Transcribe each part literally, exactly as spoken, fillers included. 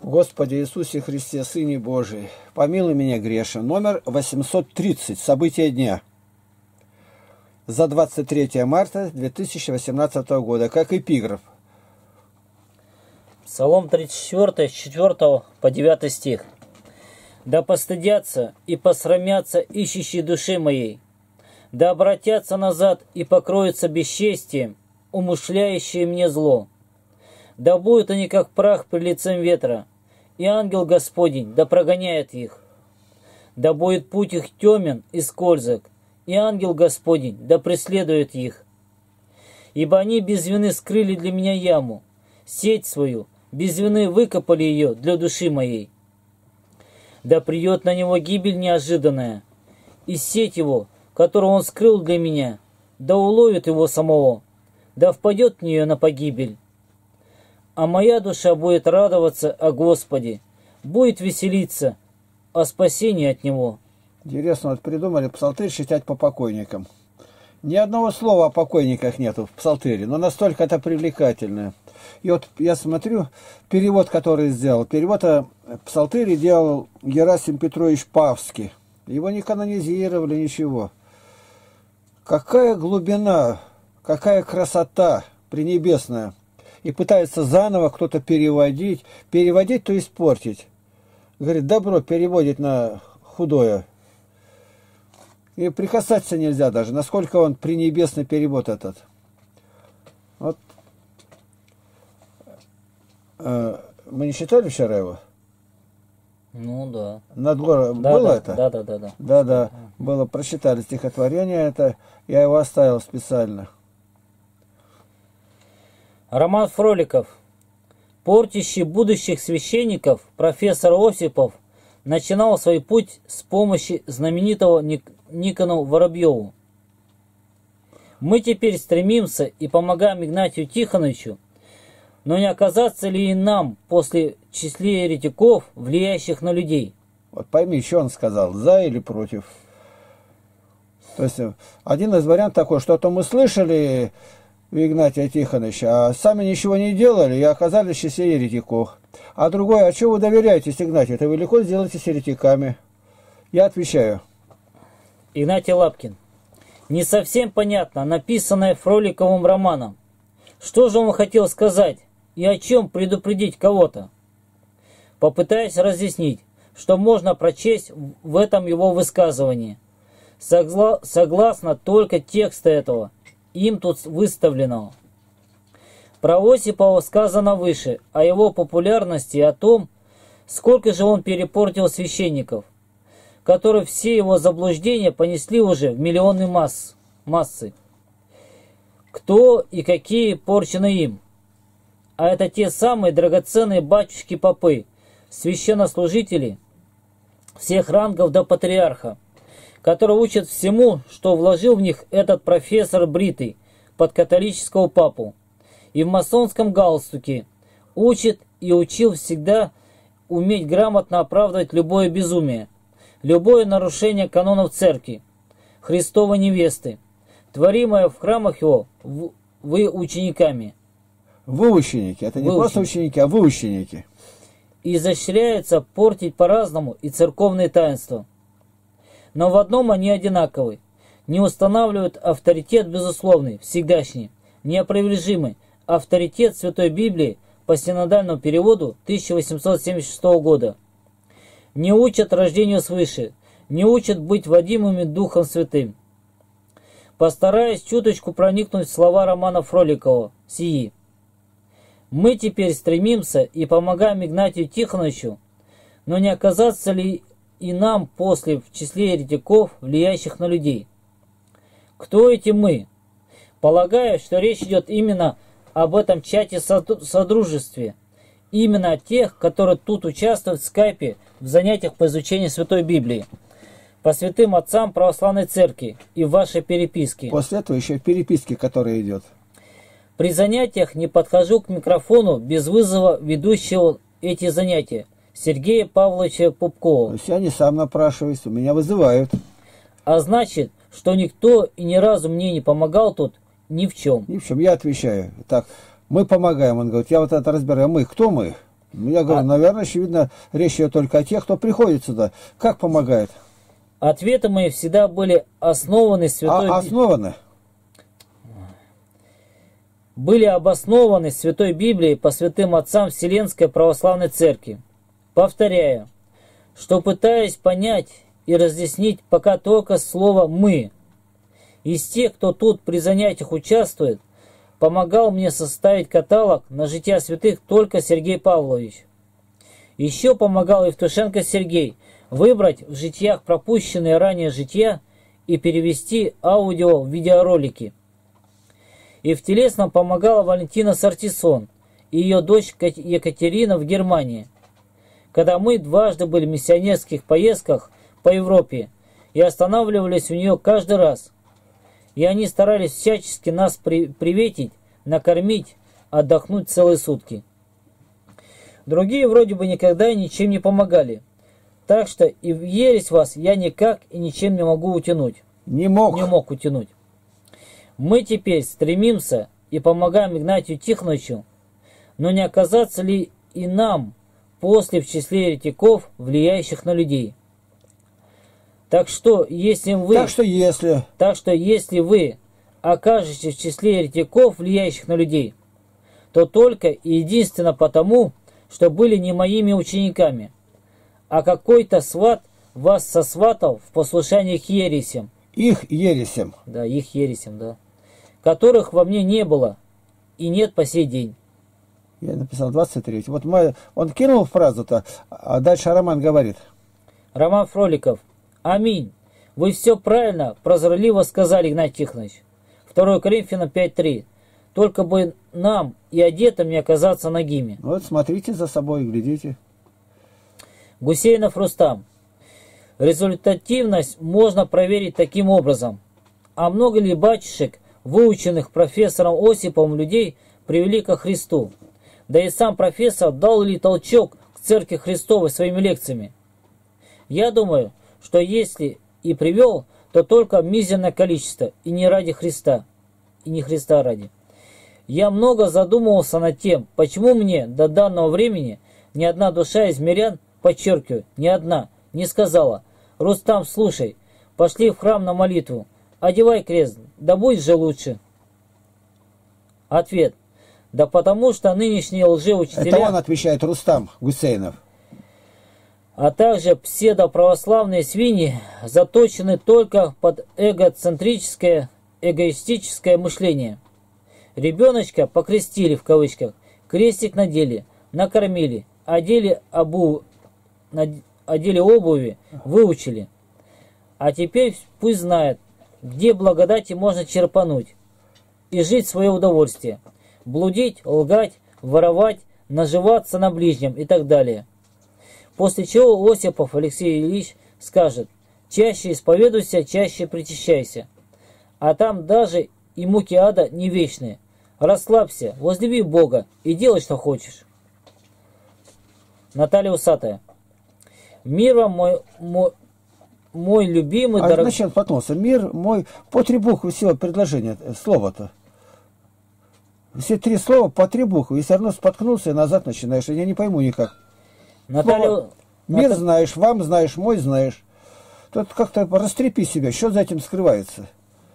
Господи Иисусе Христе, Сыне Божий, помилуй меня грешен. Номер восемьсот тридцать. События дня. За двадцать третье марта две тысячи восемнадцатого года. Как эпиграф. Псалом тридцать четыре, с четвёртого по девятый стих. «Да постыдятся и посрамятся ищущие души моей, да обратятся назад и покроются бесчестием, умышляющие мне зло. Да будут они как прах при лицем ветра, и ангел Господень да прогоняет их. Да будет путь их темен и скользок, и ангел Господень да преследует их. Ибо они без вины скрыли для меня яму, сеть свою, без вины выкопали ее для души моей. Да придет на него гибель неожиданная, и сеть его, которую он скрыл для меня, да уловит его самого, да впадет в нее на погибель. А моя душа будет радоваться о Господе, будет веселиться о спасении от Него». Интересно, вот придумали псалтырь читать по покойникам. Ни одного слова о покойниках нету в псалтыре, но настолько это привлекательно. И вот я смотрю, перевод, который сделал, перевод о псалтыре делал Герасим Петрович Павский. Его не канонизировали, ничего. Какая глубина, какая красота пренебесная. И пытается заново кто-то переводить. Переводить, то испортить. Говорит, добро переводит на худое. И прикасаться нельзя даже. Насколько он пренебесный перевод этот. Вот. Мы не читали вчера его? Ну да. Над городом да, было да, это? Да, да, да, да. Да, да. Было, прочитали стихотворение это. Я его оставил специально. Роман Фроликов. Портящий будущих священников профессор Осипов начинал свой путь с помощи знаменитого Ник Никону Воробьеву. Мы теперь стремимся и помогаем Игнатию Тихоновичу, но не оказаться ли и нам после числе еретиков, влияющих на людей? Вот пойми, что он сказал, за или против. То есть один из вариантов такой, что-то мы слышали у Игнатия Тихоновича, а сами ничего не делали и оказались в числе еретиков. А другой, а чего вы доверяетесь Игнатию? Это вы легко сделаете с еретиками. Я отвечаю. Игнатий Лапкин. Не совсем понятно написанное Фроликовым романом. Что же он хотел сказать и о чем предупредить кого-то? Попытаюсь разъяснить, что можно прочесть в этом его высказывании. Согла согласно только текста этого, им тут выставленного. Про Осипова сказано выше, о его популярности и о том, сколько же он перепортил священников, которые все его заблуждения понесли уже в миллионы масс, массы. Кто и какие порчены им? А это те самые драгоценные батюшки-попы, священнослужители всех рангов до патриарха, которые учат всему, что вложил в них этот профессор бритый под католического папу. И в масонском галстуке учит и учил всегда уметь грамотно оправдывать любое безумие, любое нарушение канонов церкви, Христовой невесты, творимое в храмах его вы учениками. Вы ученики, это не вы просто ученики. ученики, а вы ученики. И изощряются портить по-разному и церковные таинства. Но в одном они одинаковы. Не устанавливают авторитет безусловный, всегдашний, неопровержимый авторитет Святой Библии по синодальному переводу тысяча восемьсот семьдесят шестого года. Не учат рождению свыше, не учат быть водимыми Духом Святым. Постараюсь чуточку проникнуть в слова романа Фроликова сии. Мы теперь стремимся и помогаем Игнатию Тихоновичу, но не оказаться ли и нам после в числе еретиков, влияющих на людей? Кто эти мы? Полагаю, что речь идет именно об этом чате содружестве, именно о тех, которые тут участвуют в скайпе в занятиях по изучению Святой Библии, по святым отцам православной церкви и в вашей переписке. После этого еще переписки, которая идет. При занятиях не подхожу к микрофону без вызова ведущего эти занятия, Сергея Павловича Пупкова. То есть я не сам напрашиваюсь, меня вызывают. А значит, что никто и ни разу мне не помогал тут ни в чем. Ни в чем, я отвечаю. Так, мы помогаем. Он говорит, я вот это разбираю. Мы, кто мы? Ну, я говорю, А- наверное, очевидно, речь идет только о тех, кто приходит сюда. Как помогает? Ответы мои всегда были основаны святой, А Би- основаны? были обоснованы Святой Библией по святым отцам Вселенской Православной Церкви. Повторяю, что пытаюсь понять и разъяснить пока только слово «мы». Из тех, кто тут при занятиях участвует, помогал мне составить каталог на жития святых только Сергей Павлович. Еще помогал Евтушенко Сергей выбрать в житиях пропущенные ранее жития и перевести аудио в видеоролики. И в телесном помогала Валентина Сартисон и ее дочь Кат- Екатерина в Германии, когда мы дважды были в миссионерских поездках по Европе и останавливались у нее каждый раз. И они старались всячески нас при- приветить, накормить, отдохнуть целые сутки. Другие вроде бы никогда и ничем не помогали. Так что и в ересь вас я никак и ничем не могу утянуть. Не мог. Не мог утянуть. Мы теперь стремимся и помогаем Игнатию Тихоновичу, но не оказаться ли и нам после в числе еретиков, влияющих на людей? Так что, если вы... Так что если... Так что если вы окажетесь в числе еретиков, влияющих на людей, то только и единственно потому, что были не моими учениками, а какой-то сват вас сосватал в послушании к ересям. Их ересем. Да, их ересям, да. Которых во мне не было и нет по сей день. Я написал двадцать три. Вот мы, он кинул фразу-то, а дальше Роман говорит. Роман Фроликов. Аминь. Вы все правильно, прозорливо сказали, Игнатий Тихонович. второе Коринфянам пять три. Только бы нам и одетым не оказаться нагими. Вот смотрите за собой, глядите. Гусейнов Рустам. Результативность можно проверить таким образом. А много ли батюшек, выученных профессором Осиповым людей, привели ко Христу? Да и сам профессор дал ли толчок к Церкви Христовой своими лекциями? Я думаю, что если и привел, то только мизерное количество, и не ради Христа, и не Христа ради. Я много задумывался над тем, почему мне до данного времени ни одна душа из мирян, подчеркиваю, ни одна, не сказала: «Рустам, слушай, пошли в храм на молитву, одевай крест, да будь же лучше». Ответ: да потому что нынешние лжеучителя... Это он отвечает, Рустам Гусейнов. А также псевдоправославные свиньи заточены только под эгоцентрическое, эгоистическое мышление. Ребеночка покрестили в кавычках, крестик надели, накормили, одели, обу, одели обуви, выучили. А теперь пусть знает, где благодати можно черпануть и жить в свое удовольствие. Блудить, лгать, воровать, наживаться на ближнем и так далее. После чего Осипов Алексей Ильич скажет: чаще исповедуйся, чаще причащайся. А там даже и муки ада не вечные. Расслабься, возлюби Бога и делай, что хочешь. Наталья Усатая. Мир вам, мой, мой, мой любимый, А дорогой... зачем споткнулся? Мир мой, по три буквы всего предложение, слово-то. Все три слова по три буквы, и все равно споткнулся и назад начинаешь. Я не пойму никак. Наталья... Слово, мир Ната- знаешь, вам знаешь, мой знаешь. Тут как-то растрепи себя, что за этим скрывается?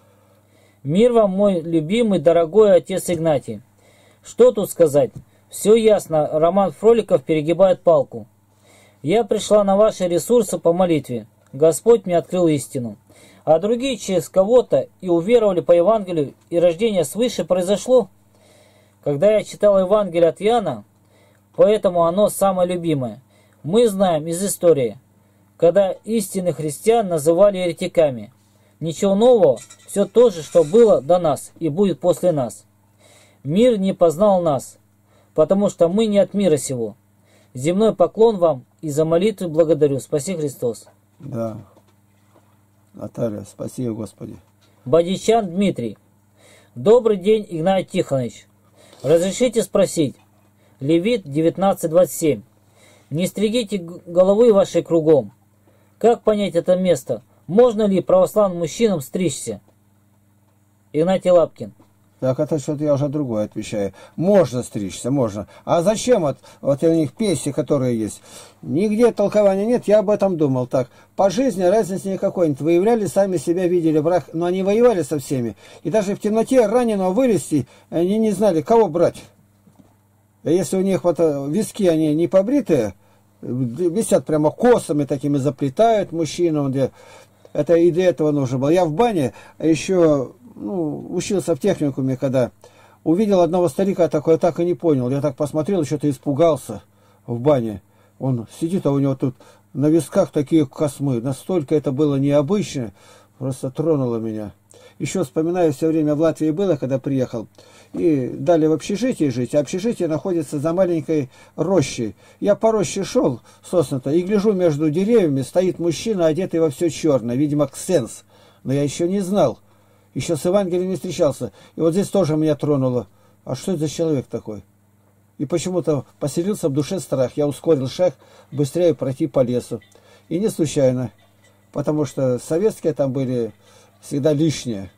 Мир вам, мой любимый, дорогой отец Игнатий. Что тут сказать? Все ясно, Роман Фроликов перегибает палку. Я пришла на ваши ресурсы по молитве. Господь мне открыл истину. А другие через кого-то и уверовали по Евангелию, и рождение свыше произошло. Когда я читал Евангелие от Иоанна, поэтому оно самое любимое. Мы знаем из истории, когда истинных христиан называли еретиками. Ничего нового, все то же, что было до нас и будет после нас. Мир не познал нас, потому что мы не от мира сего. Земной поклон вам и за молитвы благодарю. Спаси Христос. Да. Наталья, спасибо, Господи. Бодичан Дмитрий. Добрый день, Игнатий Тихонович. Разрешите спросить. Левит девятнадцать двадцать семь. Не стригите головы вашей кругом. Как понять это место? Можно ли православным мужчинам стричься? Игнатий Лапкин. Так это что-то я уже другое отвечаю. Можно стричься, можно. А зачем вот, вот у них песни, которые есть? Нигде толкования нет, я об этом думал. Так, по жизни разницы никакой нет. Выявляли, сами себя видели враг, но они воевали со всеми. И даже в темноте раненого вылезти, они не знали, кого брать. А если у них вот виски, они не побритые, висят прямо косами такими, заплетают мужчину. Где... Это и для этого нужно было. Я в бане еще... Ну, учился в техникуме, когда увидел одного старика такой, так и не понял. Я так посмотрел, что-то испугался в бане. Он сидит, а у него тут на висках такие космы. Настолько это было необычно, просто тронуло меня. Еще вспоминаю, все время в Латвии было, когда приехал. И дали в общежитии жить. А общежитие находится за маленькой рощей. Я по роще шел, сосна-то, и гляжу, между деревьями стоит мужчина, одетый во все черное. Видимо, ксенс. Но я еще не знал. Еще с Евангелием не встречался. И вот здесь тоже меня тронуло. А что это за человек такой? И почему-то поселился в душе страх. Я ускорил шаг, быстрее пройти по лесу. И не случайно. Потому что советские там были всегда лишние.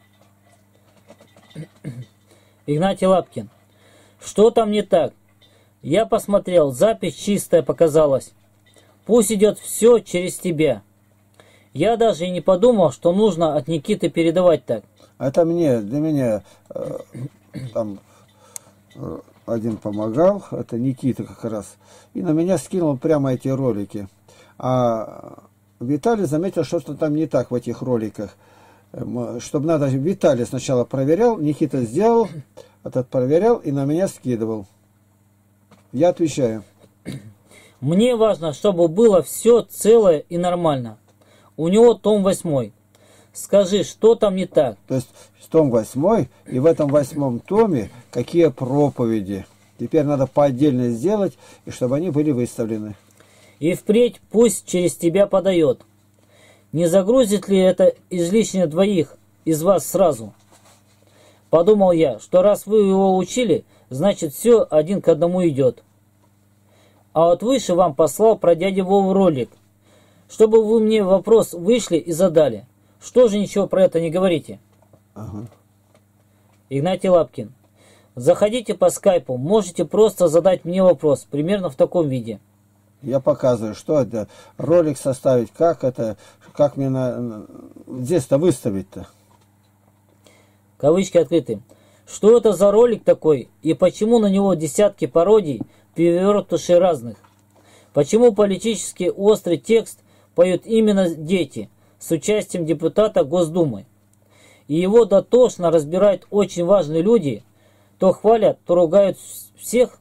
Игнатий Лапкин. Что там не так? Я посмотрел, запись чистая показалась. Пусть идет все через тебя. Я даже и не подумал, что нужно от Никиты передавать так. Это мне, для меня э, там э, один помогал, это Никита как раз, и на меня скинул прямо эти ролики. А Виталий заметил, что-то там не так в этих роликах. Чтобы надо, Виталий сначала проверял, Никита сделал, этот проверял и на меня скидывал. Я отвечаю. Мне важно, чтобы было все целое и нормально. У него том восьмой. Скажи, что там не так? То есть том восьмой, и в этом восьмом томе какие проповеди. Теперь надо по отдельно сделать, и чтобы они были выставлены. И впредь пусть через тебя подает. Не загрузит ли это излишне двоих из вас сразу? Подумал я, что раз вы его учили, значит все один к одному идет. А вот выше вам послал про дядю Вову ролик, чтобы вы мне вопрос вышли и задали. Что же ничего про это не говорите? Ага. Игнатий Лапкин. Заходите по скайпу, можете просто задать мне вопрос, примерно в таком виде. Я показываю, что это, ролик составить, как это, как мне на, здесь-то выставить-то. Кавычки открыты. Что это за ролик такой, и почему на него десятки пародий, перевертышей разных? Почему политически острый текст поют именно дети, с участием депутата Госдумы? И его дотошно разбирают очень важные люди, то хвалят, то ругают всех.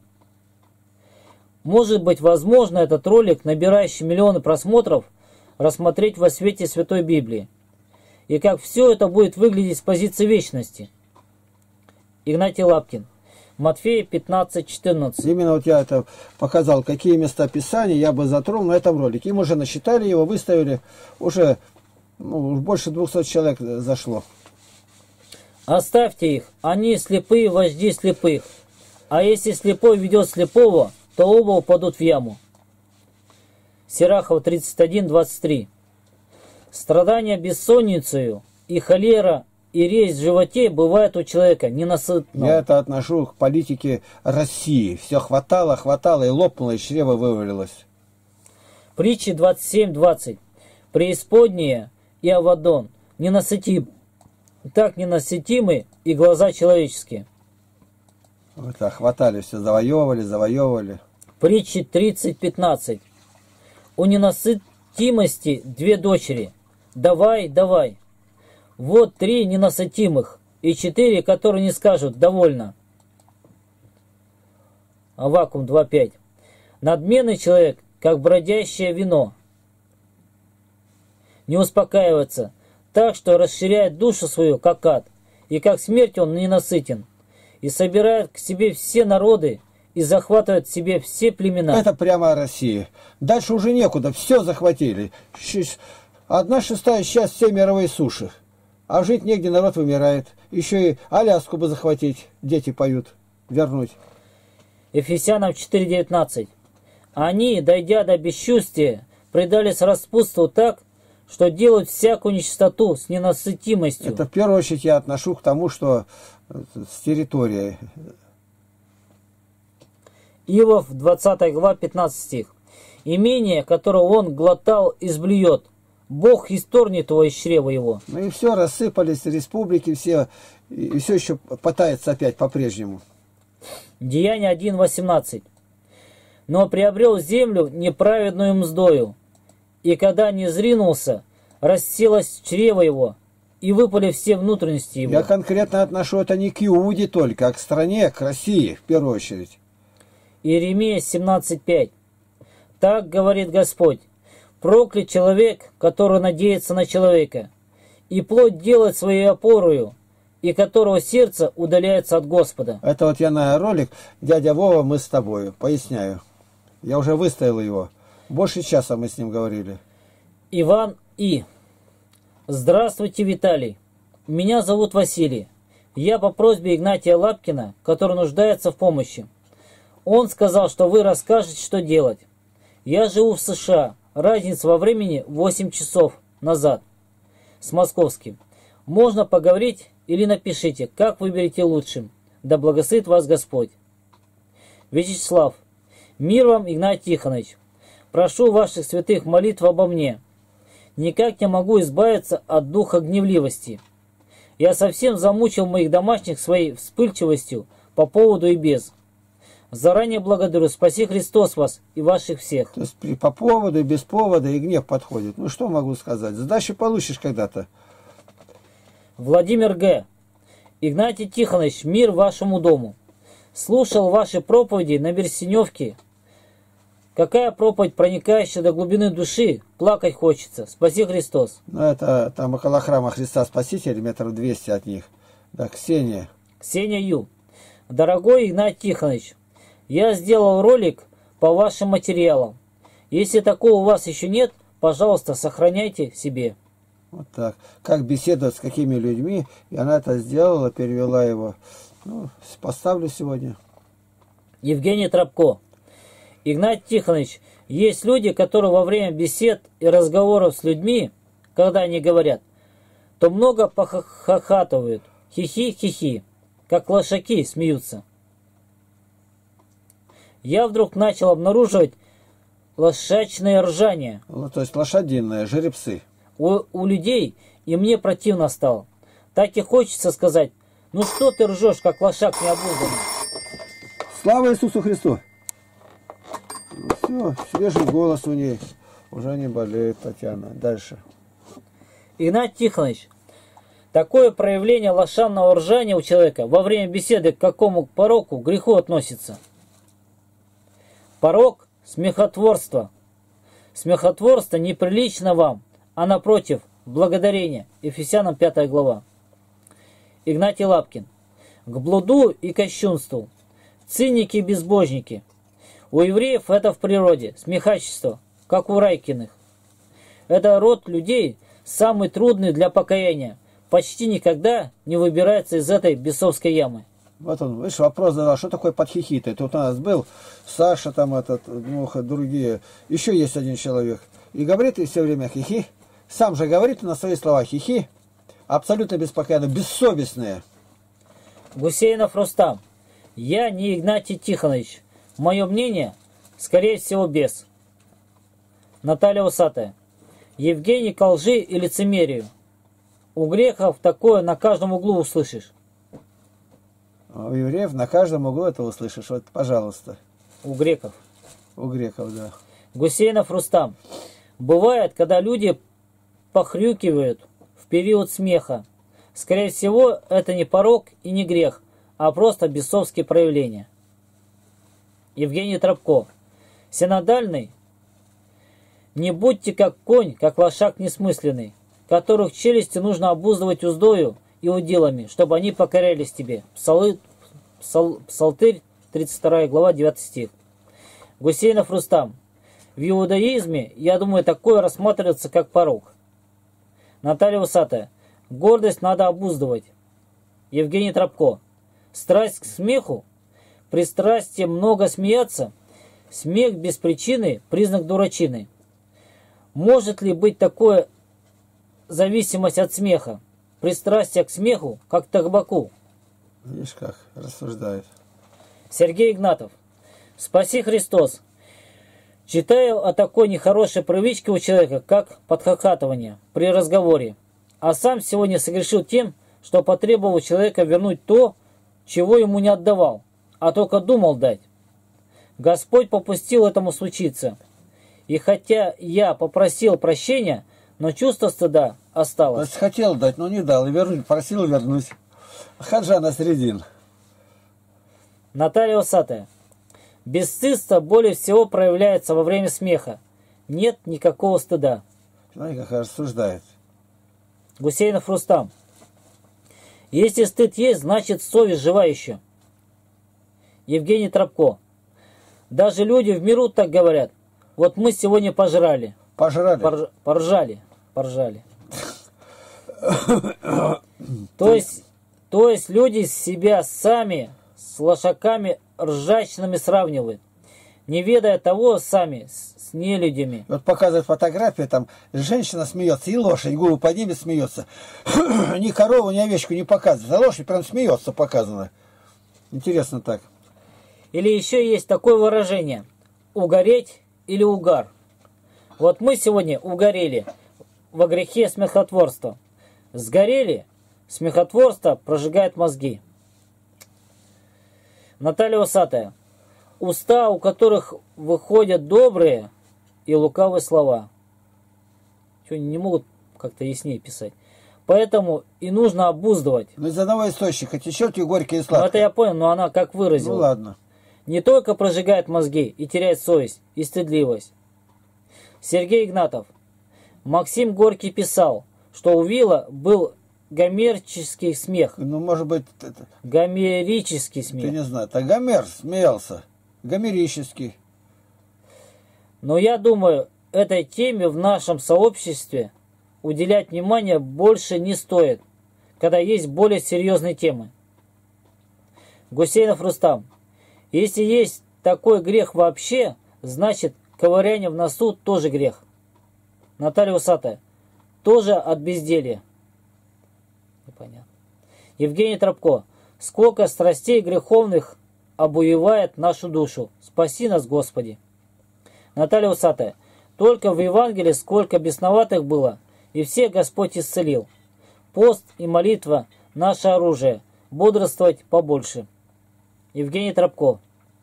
Может быть, возможно, этот ролик, набирающий миллионы просмотров, рассмотреть во свете Святой Библии. И как все это будет выглядеть с позиции вечности. Игнатий Лапкин. Матфея пятнадцать четырнадцать. Именно вот я это показал, какие места Писания я бы затронул на этом ролике. Им уже насчитали его, выставили, уже ну, больше двухсот человек зашло. Оставьте их, они слепые вожди слепых. А если слепой ведет слепого, то оба упадут в яму. Сирахов тридцать один двадцать три. Страдания бессонницею и холера и резь в животе бывает у человека ненасытного. Я это отношу к политике России. Все хватало, хватало и лопнуло, и чрево вывалилось. Притчи двадцать семь двадцать. Преисподняя и Авадон ненасытим, так ненасытимы и глаза человеческие. Вот, а хватали все, завоевывали, завоевывали. Притчи тридцать пятнадцать. У ненасытимости две дочери. Давай, давай. Вот три ненасытимых и четыре, которые не скажут «довольно». Аввакум два пять. Надменный человек, как бродящее вино, не успокаивается, так что расширяет душу свою, как ад, и как смерть он ненасытен, и собирает к себе все народы, и захватывает к себе все племена. Это прямо Россия. Дальше уже некуда, все захватили. Одна шестая часть всей мировой суши. А жить негде, народ вымирает. Еще и Аляску бы захватить, дети поют, вернуть. Ефесянам четыре девятнадцать. Они, дойдя до бесчувствия, предались распутству так, что делают всякую нечистоту с ненасытимостью. Это в первую очередь я отношу к тому, что с территории. Иов, двадцатая глава, пятнадцатый стих. «Имение, которое он глотал, изблюет. Бог исторгнет его из чрева его». Ну и все, рассыпались республики все, и все еще пытается опять по-прежнему. Деяние один восемнадцать. «Но приобрел землю неправедную мздою, и когда не зринулся, расселось чрево его, и выпали все внутренности его». Я конкретно отношу это не к Иуде только, а к стране, к России в первую очередь. Иеремия семнадцать пять. «Так говорит Господь, проклят человек, который надеется на человека, и плоть делает своей опорою, и которого сердце удаляется от Господа». Это вот я на ролик «Дядя Вова, мы с тобою». Поясняю. Я уже выставил его. Больше часа мы с ним говорили. Иван И. «Здравствуйте, Виталий. Меня зовут Василий. Я по просьбе Игнатия Лапкина, который нуждается в помощи. Он сказал, что вы расскажете, что делать. Я живу в США. Разница во времени восемь часов назад. С московским. Можно поговорить или напишите, как выберете лучшим. Да благословит вас Господь». Вячеслав. «Мир вам, Игнатий Тихонович. Прошу ваших святых молитв обо мне. Никак не могу избавиться от духа гневливости. Я совсем замучил моих домашних своей вспыльчивостью по поводу и без. Заранее благодарю, спаси Христос вас и ваших всех». То есть при, по поводу и без повода и гнев подходит. Ну что могу сказать? Сдачу получишь когда-то. Владимир Г. «Игнатий Тихонович, мир вашему дому. Слушал ваши проповеди на Берсеневке. Какая проповедь, проникающая до глубины души, плакать хочется. Спаси Христос». Ну это там около храма Христа Спасителя, метров двести от них. Да, Ксения. Ксения Ю. «Дорогой Игнатий Тихонович, я сделал ролик по вашим материалам. Если такого у вас еще нет, пожалуйста, сохраняйте себе». Вот так. Как беседовать с какими людьми. И она это сделала, перевела его. Ну, поставлю сегодня. Евгений Тропко. «Игнатий Тихонович, есть люди, которые во время бесед и разговоров с людьми, когда они говорят, то много похохатывают. Хихи-хихи, как лошаки смеются. Я вдруг начал обнаруживать лошачное ржание. Ну, то есть лошадиное, жеребцы. У, у людей, и мне противно стало. Так и хочется сказать, ну что ты ржешь, как лошак необузданный». Слава Иисусу Христу! Ну, все, свежий голос у ней. Уже не болеет Татьяна. Дальше. Игнатий Тихонович, такое проявление лошадного ржания у человека во время беседы к какому пороку греху относится? Порок – смехотворство. Смехотворство неприлично вам, а напротив – благодарение. Ефесянам пятая глава. Игнатий Лапкин. К блуду и кощунству. Циники и безбожники. У евреев это в природе, смехачество, как у Райкиных. Это род людей, самый трудный для покаяния, почти никогда не выбирается из этой бесовской ямы. Вот он, видишь, вопрос задал, что такое подхихиты. Тут у нас был Саша, там этот, Муха, другие. Еще есть один человек. И говорит и все время хихи. Сам же говорит на свои слова хихи. Абсолютно беспокойно, бессовестные. Гусейнов Рустам. Я не Игнатий Тихонович. Мое мнение, скорее всего, без. Наталья Усатая. Евгений ко лжи и лицемерию. У греков такое на каждом углу услышишь. А у евреев на каждом углу это услышишь. Вот, пожалуйста. У греков. У греков, да. Гусейнов Рустам. Бывает, когда люди похрюкивают в период смеха. Скорее всего, это не порок и не грех, а просто бесовские проявления. Евгений Тропко. Синодальный. Не будьте как конь, как лошак несмысленный, которых челюсти нужно обуздывать уздою и уделами, чтобы они покорялись тебе. Псалы, псал, Псалтырь, тридцать вторая глава, девятый стих. Гусейнов Рустам. В иудаизме, я думаю, такое рассматривается как порок. Наталья Усатая. Гордость надо обуздывать. Евгений Тропко. Страсть к смеху. Пристрастие много смеяться. Смех без причины – признак дурачины. Может ли быть такое зависимость от смеха? Пристрастие к смеху, как к табаку. Видишь, как рассуждает. Сергей Игнатов. Спаси Христос. Читаю о такой нехорошей привычке у человека, как подхахатывание при разговоре. А сам сегодня согрешил тем, что потребовал у человека вернуть то, чего ему не отдавал, а только думал дать. Господь попустил этому случиться. И хотя я попросил прощения, но чувство стыда осталось. То есть хотел дать, но не дал. И вернуть, просил вернуть. Хаджа на средин. Наталья Усатая. Бесстыдство более всего проявляется во время смеха. Нет никакого стыда. Смотри, как рассуждает. Гусейнов Рустам. Если стыд есть, значит совесть жива еще. Евгений Тропко. Даже люди в миру так говорят. Вот мы сегодня пожрали. Пожрали. Порж... Поржали. Поржали. То есть, то есть люди себя сами с лошаками ржачными сравнивают, не ведая того сами с нелюдями. Вот показывает фотографию, там женщина смеется, и лошадь голову поднимет, смеется. Ни корову, ни овечку не показывает. А лошадь прям смеется, показано. Интересно так. Или еще есть такое выражение: угореть или угар. Вот мы сегодня угорели во грехе смехотворства. Сгорели, смехотворство прожигает мозги. Наталья Усатая. Уста, у которых выходят добрые и лукавые слова. Что, не могут как-то яснее писать. Поэтому и нужно обуздывать. Ну, из одного источника течет и горькие и Ну, сладкие. это я понял, но она как выразила. Ну, ладно. Не только прожигает мозги и теряет совесть и стыдливость. Сергей Игнатов. Максим Горький писал, что у Вилла был гомерический смех. Ну, может быть, это, Гомерический смех. ты не знаешь. Это Гомер смеялся. Гомерический. Но я думаю, этой теме в нашем сообществе уделять внимание больше не стоит, когда есть более серьезные темы. Гусейнов Рустам. Если есть такой грех вообще, значит, ковыряние в носу тоже грех. Наталья Усатая. Тоже от безделья. Непонятно. Евгений Тропко. Сколько страстей греховных обуевает нашу душу. Спаси нас, Господи. Наталья Усатая. Только в Евангелии сколько бесноватых было, и всех Господь исцелил. Пост и молитва – наше оружие. Бодрствовать побольше. Евгений Тропко.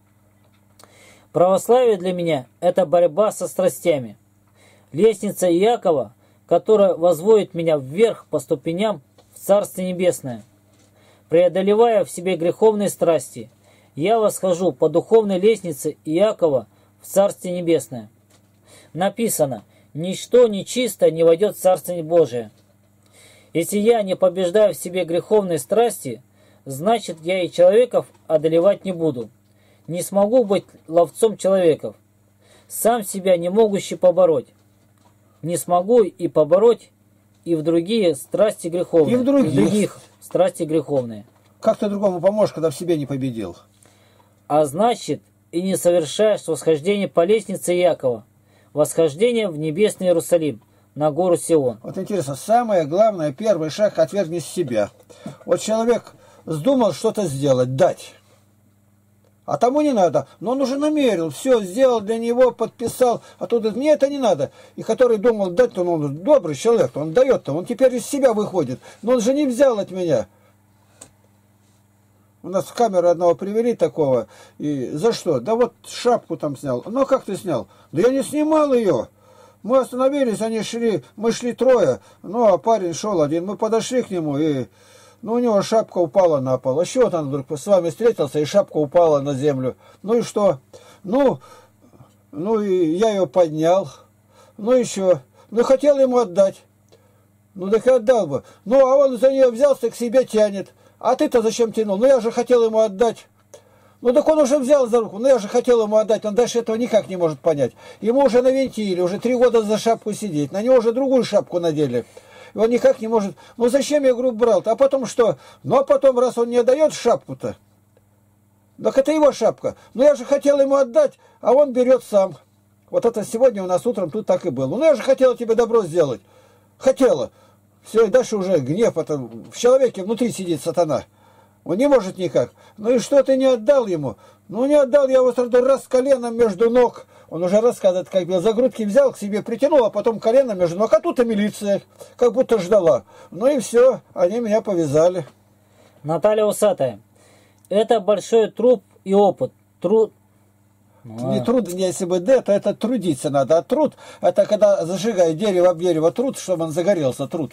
Православие для меня – это борьба со страстями. Лестница Иакова, которая возводит меня вверх по ступеням в Царствие Небесное. Преодолевая в себе греховные страсти, я восхожу по духовной лестнице Иакова в Царствие Небесное. Написано: «Ничто нечисто не войдет в Царствие Божие». Если я не побеждаю в себе греховные страсти, значит, я и человеков одолевать не буду. Не смогу быть ловцом человеков, сам себя не могущий побороть. Не смогу и побороть и в другие страсти греховные. И в других. И в других страсти греховные. Как ты другому поможешь, когда в себе не победил? А значит, и не совершаешь восхождение по лестнице Иакова, восхождение в небесный Иерусалим, на гору Сион. Вот интересно, самое главное, первый шаг — отвергни себя. Вот человек вздумал что-то сделать, дать. А тому не надо. Но он уже намерил, все сделал для него, подписал. А тут мне это не надо. И который думал дать, то он добрый человек, он дает-то, он теперь из себя выходит. Но он же не взял от меня. У нас в камеру одного привели такого. И за что? Да вот шапку там снял. Ну а как ты снял? Да я не снимал ее. Мы остановились, они шли, мы шли трое. Ну а парень шел один. Мы подошли к нему, и ну, у него шапка упала на пол. А что вот он вдруг с вами встретился, и шапка упала на землю. Ну и что? Ну, ну и я ее поднял. Ну еще. Ну хотел ему отдать. Ну так и отдал бы. Ну а он за нее взялся, к себе тянет. А ты-то зачем тянул? Ну я же хотел ему отдать. Ну так он уже взял за руку. Ну я же хотел ему отдать. Он дальше этого никак не может понять. Ему уже навинтили, уже три года за шапку сидеть. На него уже другую шапку надели. И он никак не может. Ну зачем я, говорю, брал-то? А потом что? Ну а потом, раз он не отдает шапку-то, так это его шапка. Ну я же хотел ему отдать, а он берет сам. Вот это сегодня у нас утром тут так и было. Ну я же хотела тебе добро сделать. Хотела. Все, и дальше уже гнев. Это в человеке внутри сидит сатана. Он не может никак. Ну и что ты не отдал ему? Ну не отдал, я вот сразу раз коленом между ног. Он уже рассказывает, как бы за грудки взял, к себе притянул, а потом колено между ног. А тут и милиция, как будто ждала. Ну и все, они меня повязали. Наталья Усатая. Это большой труд и опыт. Труд. Не труд, если бы Д, то это трудиться надо. А труд, это когда зажигает дерево об дерево, труд, чтобы он загорелся, труд.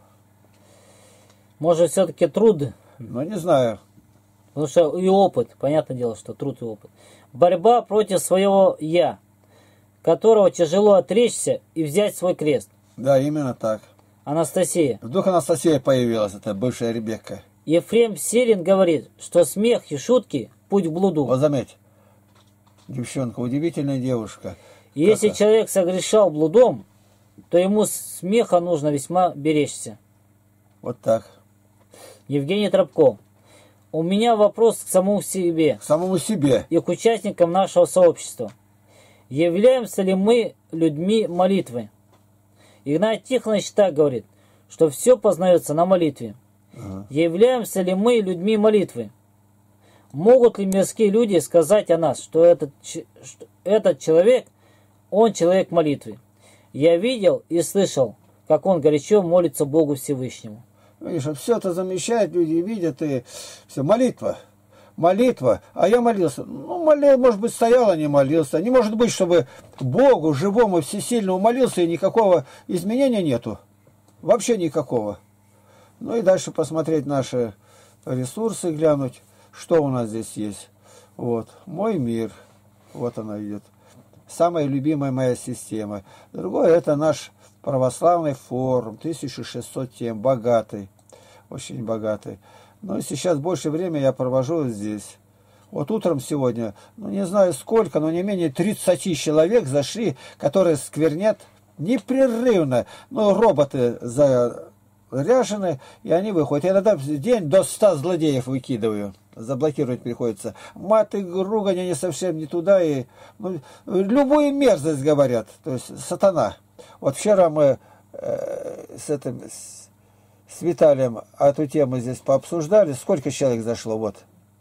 Может, все-таки труд? Ну, не знаю. Потому что и опыт, понятное дело, что труд и опыт. Борьба против своего «я», которого тяжело отречься и взять свой крест. Да, именно так. Анастасия. Вдруг Анастасия появилась, это бывшая Ребекка. Ефрем Сирин говорит, что смех и шутки – путь к блуду. Вот заметь, девчонка, удивительная девушка. И если Как-то. человек согрешал блудом, то ему смеха нужно весьма беречься. Вот так. Евгений Тропко. У меня вопрос к самому себе. К самому себе. И к участникам нашего сообщества. Являемся ли мы людьми молитвы? Игнат Тихонович так говорит, что все познается на молитве. Ага. Являемся ли мы людьми молитвы? Могут ли мирские люди сказать о нас, что этот, что этот человек, он человек молитвы? Я видел и слышал, как он горячо молится Богу Всевышнему. Видишь, все это замечают, люди видят, и все, молитва. Молитва, а я молился. Ну, молил, может быть, стоял, а не молился. Не может быть, чтобы Богу, живому, всесильному молился, и никакого изменения нету. Вообще никакого. Ну и дальше посмотреть наши ресурсы, глянуть, что у нас здесь есть. Вот, мой мир, вот она идет. Самая любимая моя система. Другое, это наш православный форум, тысяча шестьсот тем, богатый, очень богатый. Но и сейчас больше времени я провожу здесь. Вот утром сегодня, ну не знаю сколько, но не менее тридцати человек зашли, которые сквернят непрерывно. Ну, роботы заряжены, и они выходят. Я иногда в день до ста злодеев выкидываю. Заблокировать приходится. Мат и ругань, они совсем не туда. И, ну, любую мерзость говорят. То есть сатана. Вот вчера мы э, с этим... С, С Виталием эту тему здесь пообсуждали. Сколько человек зашло? Вот.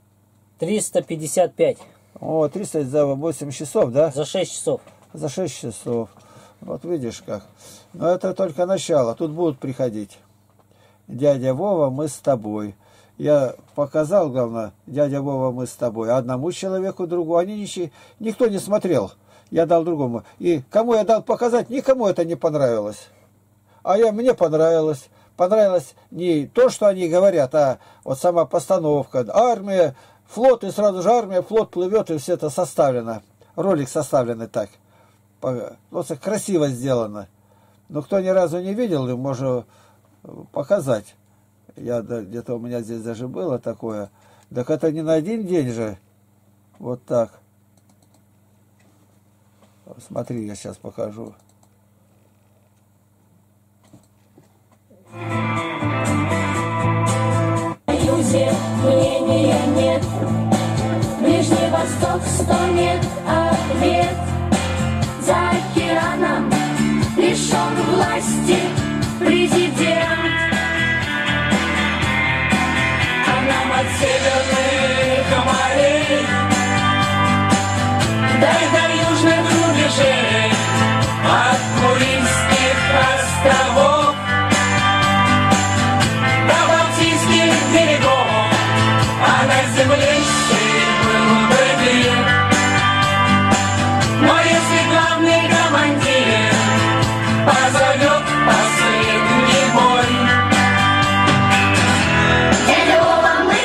триста пятьдесят пять. О, триста за восемь часов, да? За шесть часов. За шесть часов. Вот видишь как. Но это только начало. Тут будут приходить. Дядя Вова, мы с тобой. Я показал, главное, дядя Вова, мы с тобой. Одному человеку, другому. Они ничего, никто не смотрел. Я дал другому. И кому я дал показать, никому это не понравилось. А я, мне понравилось. Понравилось не то, что они говорят, а вот сама постановка. Армия, флот, и сразу же армия, флот плывет, и все это составлено. Ролик составленный так. Просто красиво сделано. Но кто ни разу не видел, можно показать. Я где-то у меня здесь даже было такое. Так это не на один день же. Вот так. Смотри, я сейчас покажу. Союзе мнения нет. Ближний Восток стонет ответ. За океаном лишен власти президент. А нам от северных морей дай до южных рубежей, от Курильских островов до Балтийских берегов, а на земле был бы мир. Но если главный командир позовет последний бой, дядя Вова, мы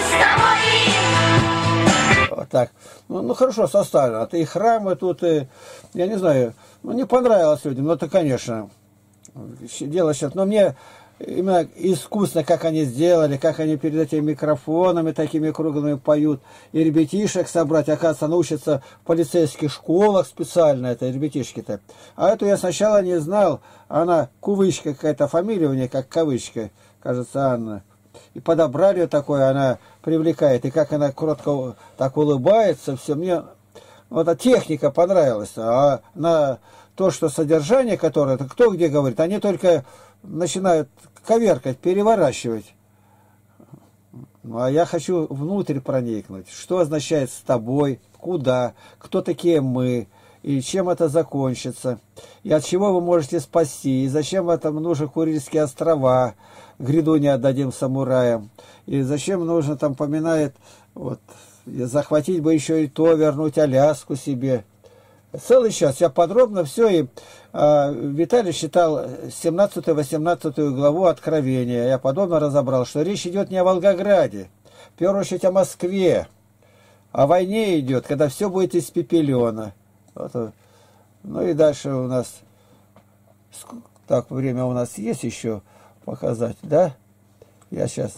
с тобой. Вот так. Ну, ну хорошо составлено. А и храмы тут, и, я не знаю, ну не понравилось людям, но это, конечно, дело сейчас. Но мне именно искусно, как они сделали, как они перед этими микрофонами такими круглыми поют. И ребятишек собрать, оказывается, научатся в полицейских школах специально, это ребятишки-то. А эту я сначала не знал. Она Кувычка какая-то, фамилия у нее как Кавычка, кажется, Анна. И подобрали ее такое, она привлекает. И как она кротко так улыбается, все. Мне вот эта техника понравилась. А на то, что содержание, которое, это кто где говорит, они только начинают коверкать, переворачивать. Ну, а я хочу внутрь проникнуть. Что означает с тобой, куда, кто такие мы, и чем это закончится, и от чего вы можете спасти, и зачем это нужны Курильские острова, гряду не отдадим самураям, и зачем нужно, там поминает, вот, захватить бы еще и то, вернуть Аляску себе. Целый час я подробно все, и э, Виталий читал семнадцатую-восемнадцатую главу Откровения. Я подробно разобрал, что речь идет не о Волгограде, в первую очередь о Москве. О войне идет, когда все будет испепелено. Вот. Ну и дальше у нас, так, время у нас есть еще показать, да? Я сейчас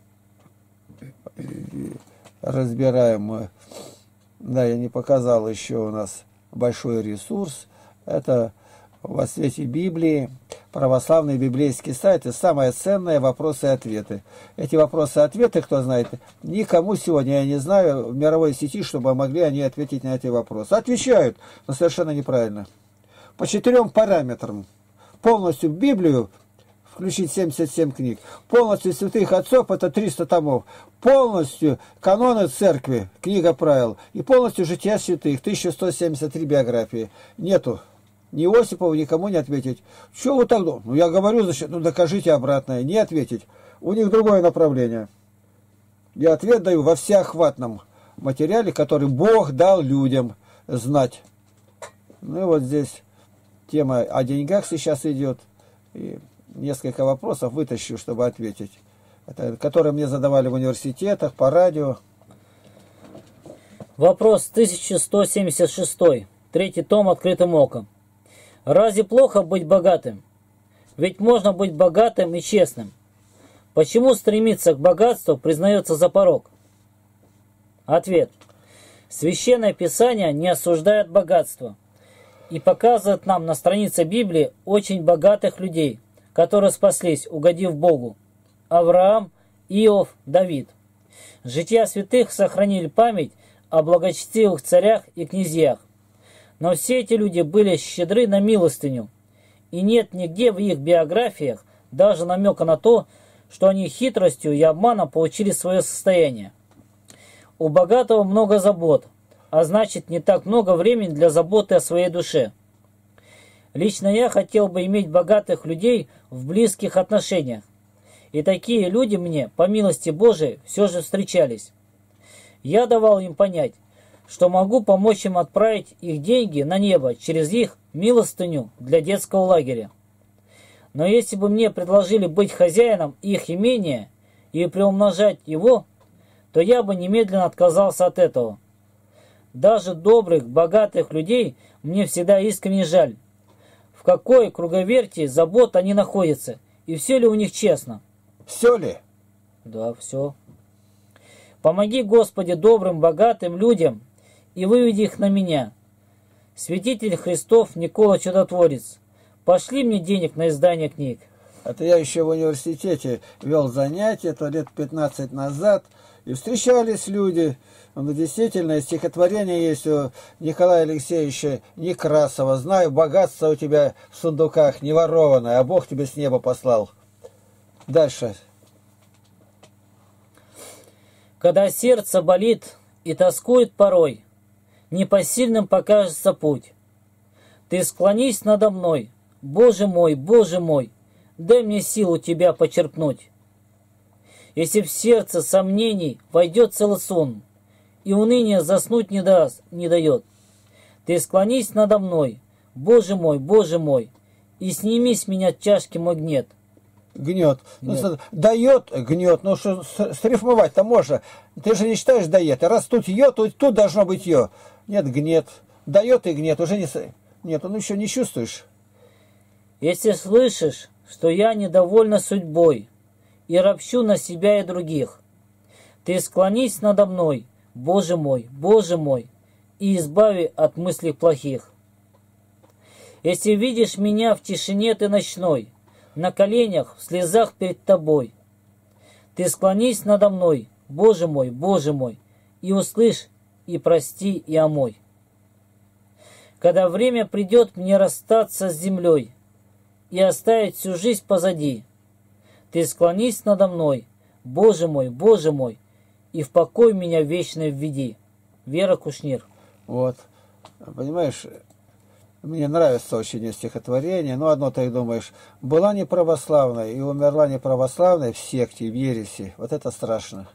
разбираем. Да, я не показал еще у нас большой ресурс. Это во свете Библии, православный библейский сайт, и самое ценное — вопросы и ответы. Эти вопросы и ответы, кто знает, никому сегодня, я не знаю, в мировой сети, чтобы могли они ответить на эти вопросы. Отвечают, но совершенно неправильно. По четырем параметрам. Полностью Библию включить семьдесят семь книг, полностью святых отцов, это триста томов, полностью каноны церкви, книга правил, и полностью жития святых, тысяча сто семьдесят три биографии. Нету. Ни Осипову никому не ответить. Что вы так думаете? Ну, я говорю, значит, ну, докажите обратное. Не ответить. У них другое направление. Я ответ даю во всеохватном материале, который Бог дал людям знать. Ну, и вот здесь тема о деньгах сейчас идет. И несколько вопросов вытащу, чтобы ответить. Это, которые мне задавали в университетах, по радио. Вопрос тысяча сто семьдесят шесть. Третий том «Открытым оком». Разве плохо быть богатым? Ведь можно быть богатым и честным. Почему стремиться к богатству признается за порок? Ответ. Священное Писание не осуждает богатство и показывает нам на странице Библии очень богатых людей, которые спаслись, угодив Богу. Авраам, Иов, Давид. Жития святых сохранили память о благочестивых царях и князьях. Но все эти люди были щедры на милостыню, и нет нигде в их биографиях даже намека на то, что они хитростью и обманом получили свое состояние. У богатого много забот, а значит, не так много времени для заботы о своей душе. Лично я хотел бы иметь богатых людей в близких отношениях, и такие люди мне, по милости Божией, все же встречались. Я давал им понять, что могу помочь им отправить их деньги на небо через их милостыню для детского лагеря. Но если бы мне предложили быть хозяином их имения и приумножать его, то я бы немедленно отказался от этого. Даже добрых, богатых людей мне всегда искренне жаль. В какой круговерти забот они находятся, и все ли у них честно? Все ли? Да, все. Помоги, Господи, добрым, богатым людям и выведи их на меня. Святитель Христов Никола Чудотворец, пошли мне денег на издание книг. Это я еще в университете вел занятия, это лет пятнадцать назад, и встречались люди. Ну, действительно, стихотворение есть у Николая Алексеевича Некрасова. Знаю, богатство у тебя в сундуках не ворованное, а Бог тебе с неба послал. Дальше. Когда сердце болит и тоскует порой, непосильным покажется путь. Ты склонись надо мной, Боже мой, Боже мой, дай мне силу тебя почерпнуть. Если в сердце сомнений войдет целый сон, и уныние заснуть не даст, не дает, ты склонись надо мной, Боже мой, Боже мой, и сними с меня тяжкий мой гнет. Гнет. Ну, дает, гнет. Ну что, срифмовать-то можно. Ты же не считаешь дает. Раз тут ё, то тут должно быть ё. Нет, гнет. Дает и гнет. Уже не... Нет, он еще не чувствуешь. Если слышишь, что я недовольна судьбой и ропщу на себя и других, ты склонись надо мной, Боже мой, Боже мой, и избави от мыслей плохих. Если видишь меня в тишине ты ночной, на коленях, в слезах перед тобой, ты склонись надо мной, Боже мой, Боже мой, и услышь, и прости, и омой. Когда время придет мне расстаться с землей и оставить всю жизнь позади, ты склонись надо мной, Боже мой, Боже мой, и в покой меня вечно введи. Вера Кушнир. Вот. Понимаешь, мне нравится очень стихотворение, но одно ты думаешь, была не православной и умерла не православной в секте, в ереси. Вот это страшно.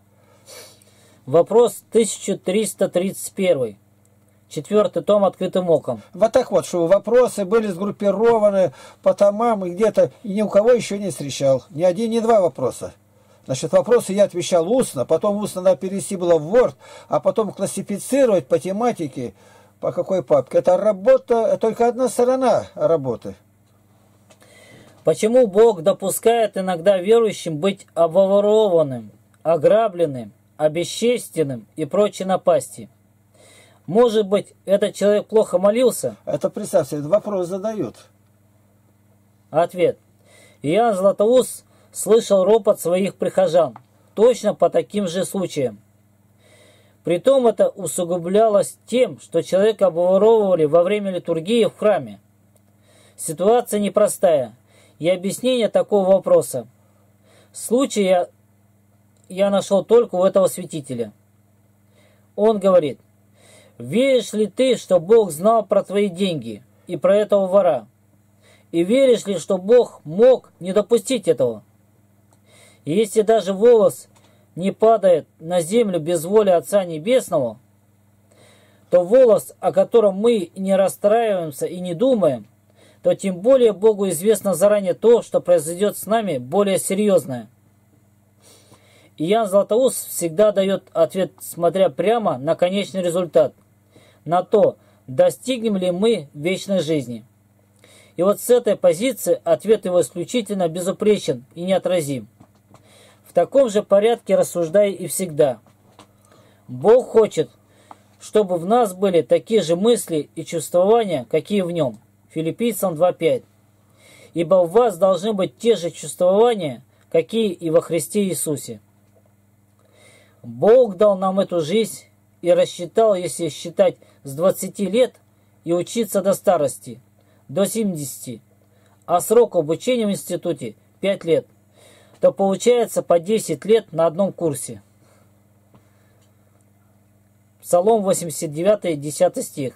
Вопрос тысяча триста тридцать один. Четвертый том «Открытым оком». Вот так вот, что вопросы были сгруппированы по томам, и где-то и ни у кого еще не встречал. Ни один, ни два вопроса. Значит, вопросы я отвечал устно, потом устно надо перевести было в Word, а потом классифицировать по тематике, по какой папке. Это работа, только одна сторона работы. Почему Бог допускает иногда верующим быть обворованным, ограбленным, обесчестенным и прочие напасти? Может быть, этот человек плохо молился? Это, представьте, вопрос задают. Ответ. Иоанн Златоуст слышал ропот своих прихожан, точно по таким же случаям. Притом это усугублялось тем, что человека обворовывали во время литургии в храме. Ситуация непростая, и объяснение такого вопроса. Случай я, я нашел только у этого святителя. Он говорит: «Веришь ли ты, что Бог знал про твои деньги и про этого вора? И веришь ли, что Бог мог не допустить этого? И если даже волос не падает на землю без воли Отца Небесного, то волос, о котором мы не расстраиваемся и не думаем, то тем более Богу известно заранее то, что произойдет с нами более серьезное». Иоанн Златоуст всегда дает ответ, смотря прямо на конечный результат, на то, достигнем ли мы вечной жизни. И вот с этой позиции ответ его исключительно безупречен и неотразим. В таком же порядке рассуждай и всегда. Бог хочет, чтобы в нас были такие же мысли и чувствования, какие в нем. Филиппийцам два пять. Ибо в вас должны быть те же чувствования, какие и во Христе Иисусе. Бог дал нам эту жизнь и рассчитал, если считать с двадцати лет и учиться до старости, до семидесяти, а срок обучения в институте пять лет, то получается по десять лет на одном курсе. Псалом восемьдесят девять, десятый стих.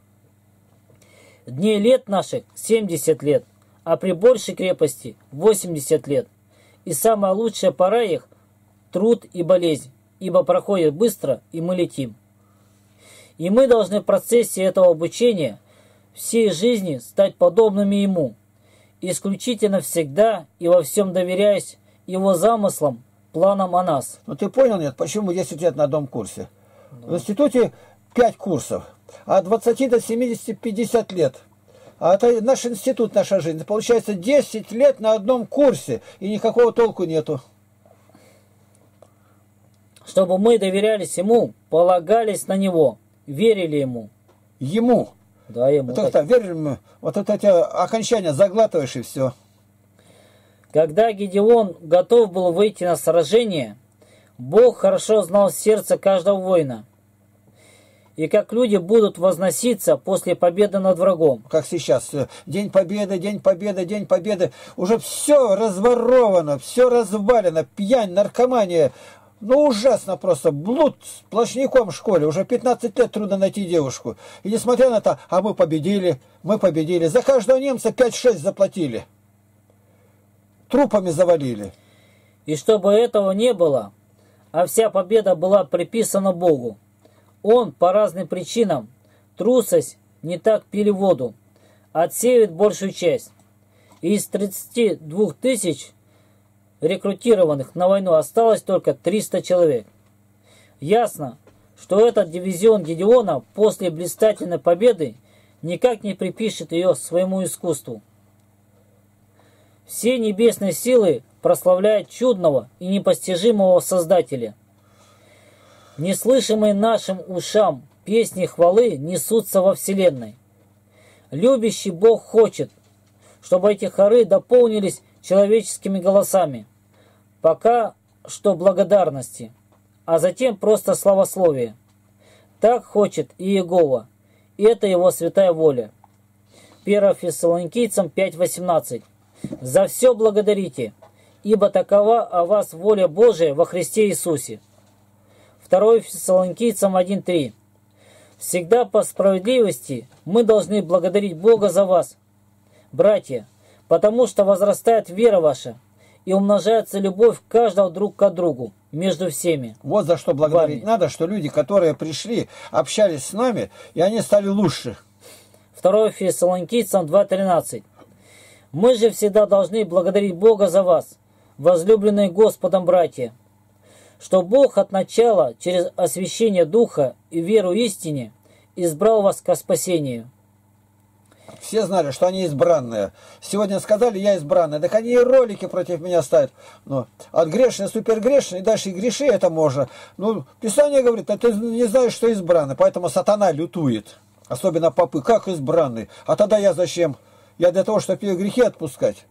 Дней лет наших семьдесят лет, а при большей крепости восемьдесят лет. И самая лучшая пора их – труд и болезнь, ибо проходит быстро, и мы летим. И мы должны в процессе этого обучения всей жизни стать подобными Ему, исключительно всегда и во всем доверяясь Его замыслам, планам о нас. Ну ты понял, нет, почему десять лет на одном курсе? Да. В институте пять курсов, а от двадцати до семидесяти пятьдесят лет. А это наш институт, наша жизнь. Получается десять лет на одном курсе, и никакого толку нету. Чтобы мы доверялись Ему, полагались на Него, верили Ему. Ему? Да, Ему. Это так, верили мы. Вот это эти окончания заглатываешь и все. Когда Гедеон готов был выйти на сражение, Бог хорошо знал сердце каждого воина. И как люди будут возноситься после победы над врагом. Как сейчас. День победы, день победы, день победы. Уже все разворовано, все развалено. Пьянь, наркомания. Ну ужасно просто. Блуд сплошняком в школе. Уже пятнадцать лет трудно найти девушку. И несмотря на это, а мы победили, мы победили. За каждого немца пять-шесть заплатили. Трупами завалили. И чтобы этого не было, а вся победа была приписана Богу, Он по разным причинам, трусость, не так пили воду, отсеивает большую часть. И из тридцати двух тысяч рекрутированных на войну осталось только триста человек. Ясно, что этот дивизион Гедеона после блистательной победы никак не припишет ее своему искусству. Все небесные силы прославляют чудного и непостижимого Создателя. Неслышимые нашим ушам песни хвалы несутся во вселенной. Любящий Бог хочет, чтобы эти хоры дополнились человеческими голосами. Пока что благодарности, а затем просто славословие. Так хочет и Иегова, и это его святая воля. первое Фессалоникийцам пять восемнадцать. За все благодарите, ибо такова о вас воля Божия во Христе Иисусе. второе Фессалоникийцам один три. Всегда по справедливости мы должны благодарить Бога за вас, братья, потому что возрастает вера ваша и умножается любовь каждого друг к другу между всеми. Вот за что благодарить вами. надо, что люди, которые пришли, общались с нами, и они стали лучше. второе Фессалоникийцам два тринадцать. Мы же всегда должны благодарить Бога за вас, возлюбленные Господом братья, что Бог от начала через освящение Духа и веру истине избрал вас ко спасению. Все знали, что они избранные. Сегодня сказали, я избранный. Так они и ролики против меня ставят. Ну, от грешный, супергрешный, и дальше и греши это можно. Ну, Писание говорит, а ты не знаешь, что избранный. Поэтому сатана лютует. Особенно попы. Как избранный? А тогда я зачем? Я для того, чтобы ее грехи отпускать.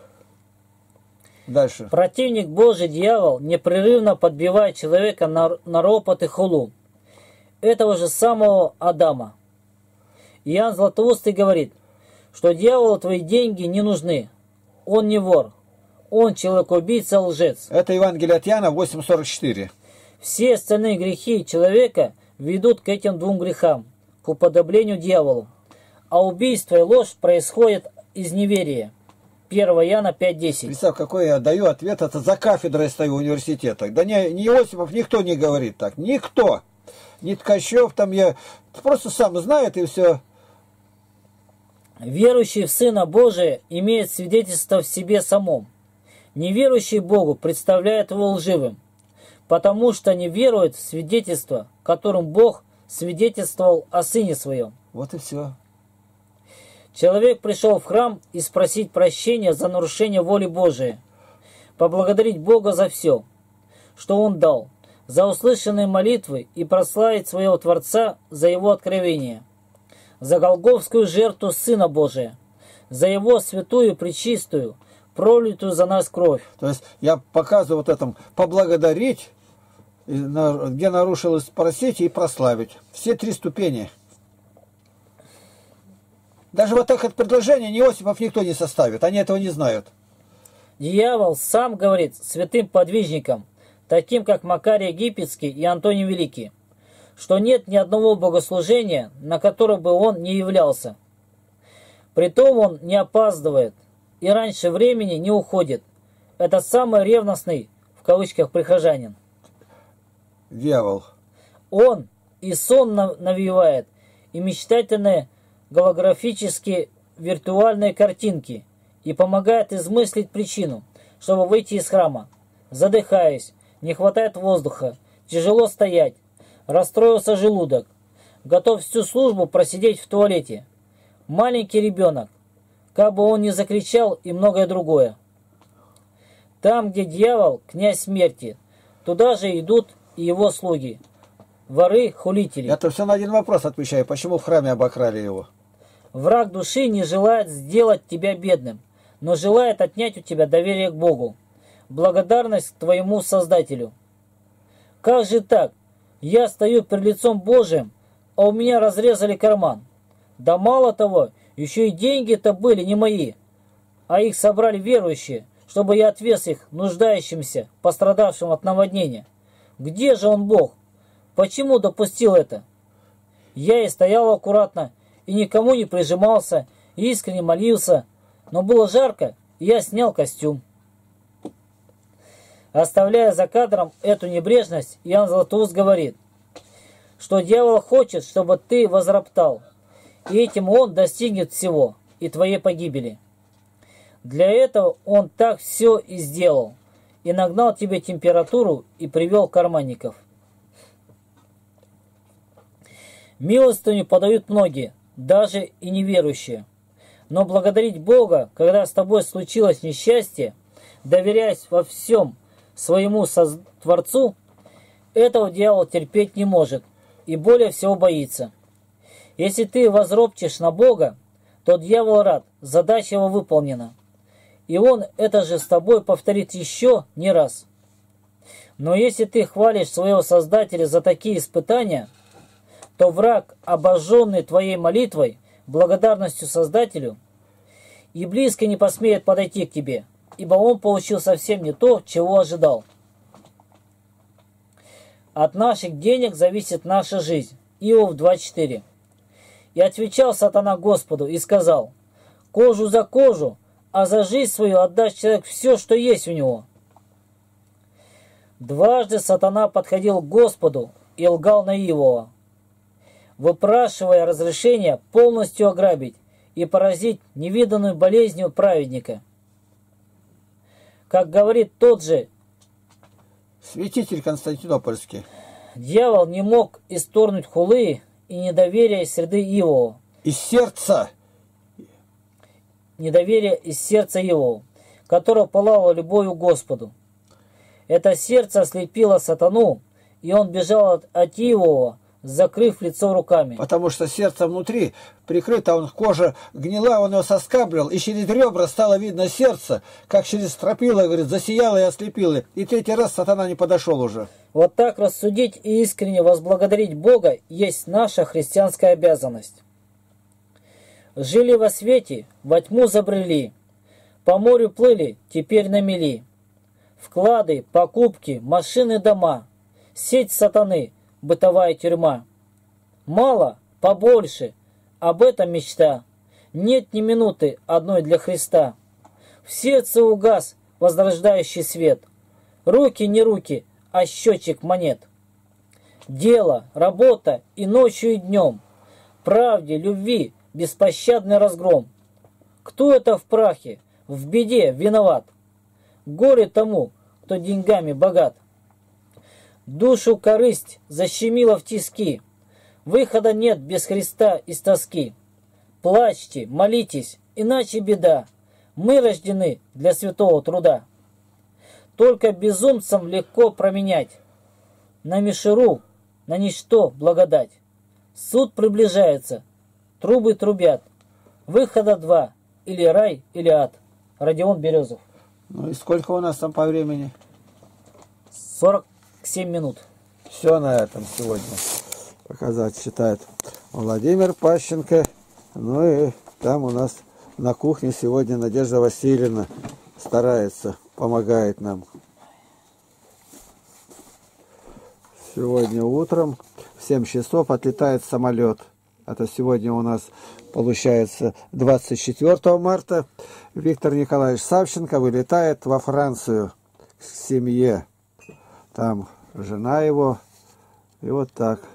Дальше. Противник Божий, дьявол, непрерывно подбивает человека на, на ропот и хулу этого же самого Адама. Иоанн Златоустый говорит, что дьяволу твои деньги не нужны. Он не вор. Он человек-убийца, лжец. Это Евангелие от Иоанна восемь сорок четыре. Все остальные грехи человека ведут к этим двум грехам, к уподоблению дьяволу. А убийство и ложь происходят из неверия. первое Иоанна пять десять. Представь, какой я даю ответ, это за кафедрой стою в университетах. Да не, не Иосифов, никто не говорит так. Никто. Ни Ткачев, там я просто сам знает и все. Верующий в Сына Божия имеет свидетельство в себе самом. Неверующий Богу представляет его лживым, потому что не верует в свидетельство, которым Бог свидетельствовал о Сыне Своем. Вот и все. Человек пришел в храм и спросить прощения за нарушение воли Божией, поблагодарить Бога за все, что Он дал, за услышанные молитвы и прославить своего Творца за Его откровение, за голгофскую жертву Сына Божия, за Его святую, пречистую, пролитую за нас кровь. То есть я показываю вот этом поблагодарить, где нарушилось, спросить и прославить. Все три ступени. Даже вот так от предложения ни Иосифов никто не составит, они этого не знают. Дьявол сам говорит святым подвижникам, таким как Макарий Египетский и Антоний Великий, что нет ни одного богослужения, на которое бы он не являлся. Притом он не опаздывает и раньше времени не уходит. Это самый ревностный, в кавычках, прихожанин. Дьявол. Он и сон навевает, и мечтательные голографические виртуальные картинки, и помогает измыслить причину, чтобы выйти из храма. Задыхаясь, не хватает воздуха, тяжело стоять, расстроился желудок, готов всю службу просидеть в туалете. Маленький ребенок, как бы он ни закричал, и многое другое. Там, где дьявол, князь смерти, туда же идут и его слуги, воры, хулители. Я-то все на один вопрос отвечаю, почему в храме обокрали его? Враг души не желает сделать тебя бедным, но желает отнять у тебя доверие к Богу, благодарность к твоему Создателю. Как же так? Я стою перед лицом Божиим, а у меня разрезали карман. Да мало того, еще и деньги-то были не мои, а их собрали верующие, чтобы я отвез их нуждающимся, пострадавшим от наводнения. Где же он, Бог? Почему допустил это? Я и стоял аккуратно, и никому не прижимался, и искренне молился, но было жарко, и я снял костюм. Оставляя за кадром эту небрежность, Иоанн Златоуст говорит, что дьявол хочет, чтобы ты возроптал, и этим он достигнет всего, и твоей погибели. Для этого он так все и сделал, и нагнал тебе температуру и привел карманников. Милостыню подают многие, даже и неверующие. Но благодарить Бога, когда с тобой случилось несчастье, доверяясь во всем своему Творцу, этого дьявол терпеть не может и более всего боится. Если ты возропчешь на Бога, то дьявол рад, задача его выполнена. И он это же с тобой повторит еще не раз. Но если ты хвалишь своего Создателя за такие испытания, то враг, обожженный твоей молитвой, благодарностью Создателю, и близко не посмеет подойти к тебе. ибо он получил совсем не то, чего ожидал. От наших денег зависит наша жизнь. Иов два четыре. И отвечал сатана Господу и сказал: кожу за кожу, а за жизнь свою отдаст человек все, что есть у него. Дважды сатана подходил к Господу и лгал на Иова, выпрашивая разрешение полностью ограбить и поразить невиданную болезнью праведника. Как говорит тот же Святитель Константинопольский. дьявол, не мог исторгнуть хулы и недоверия из среды Иова, Из сердца. недоверие из сердца его, которое пылало любовью к Господу. Это сердце ослепило сатану, и он бежал от, от Иова, закрыв лицо руками. Потому что сердце внутри прикрыто, он кожа гнила, он его соскабливал, и через ребра стало видно сердце, как через стропила, говорит, засияло и ослепило. И третий раз сатана не подошел уже. Вот так рассудить и искренне возблагодарить Бога есть наша христианская обязанность. Жили во свете, во тьму забрели, по морю плыли, теперь на мели. Вклады, покупки, машины, дома, сеть сатаны, бытовая тюрьма. Мало, побольше, об этом мечта. Нет ни минуты одной для Христа. В сердце угас возрождающий свет. Руки не руки, а счетчик монет. Дело, работа и ночью, и днем. Правде, любви, беспощадный разгром. Кто это в прахе, в беде виноват? Горе тому, кто деньгами богат. Душу корысть защемила в тиски. Выхода нет без Христа из тоски. Плачьте, молитесь, иначе беда. Мы рождены для святого труда. Только безумцам легко променять на мишеру, на ничто благодать. Суд приближается, трубы трубят. Выхода два, или рай, или ад. Родион Березов. Ну и сколько у нас там по времени? сорок семь минут. Все на этом сегодня. Показать считает Владимир Пащенко. Ну и там у нас на кухне сегодня Надежда Васильевна старается, помогает нам. Сегодня утром в семь часов отлетает самолет. Это сегодня у нас получается двадцать четвёртого марта. Виктор Николаевич Савченко вылетает во Францию к семье. Там жена его. И вот так.